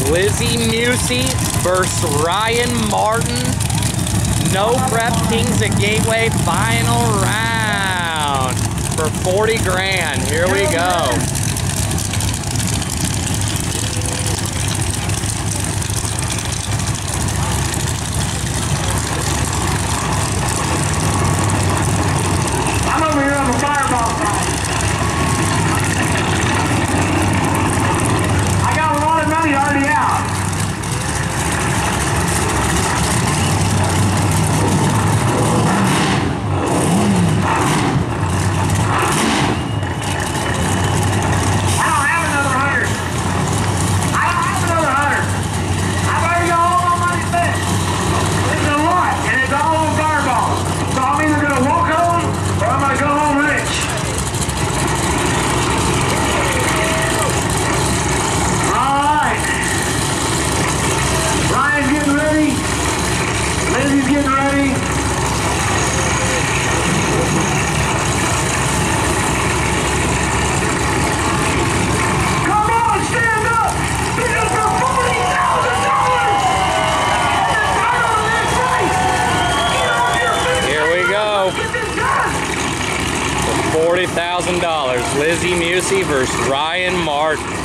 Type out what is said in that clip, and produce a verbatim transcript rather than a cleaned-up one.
Lizzie Musey versus Ryan Martin. No Prep Kings at Gateway final round for forty grand. Here we go. I'm over here on the fireball side. I got a lot of money already out. Getting ready. Come on, stand up. This is for forty thousand dollars. Here we go. For forty thousand dollars, Lizzie Musey versus Ryan Martin.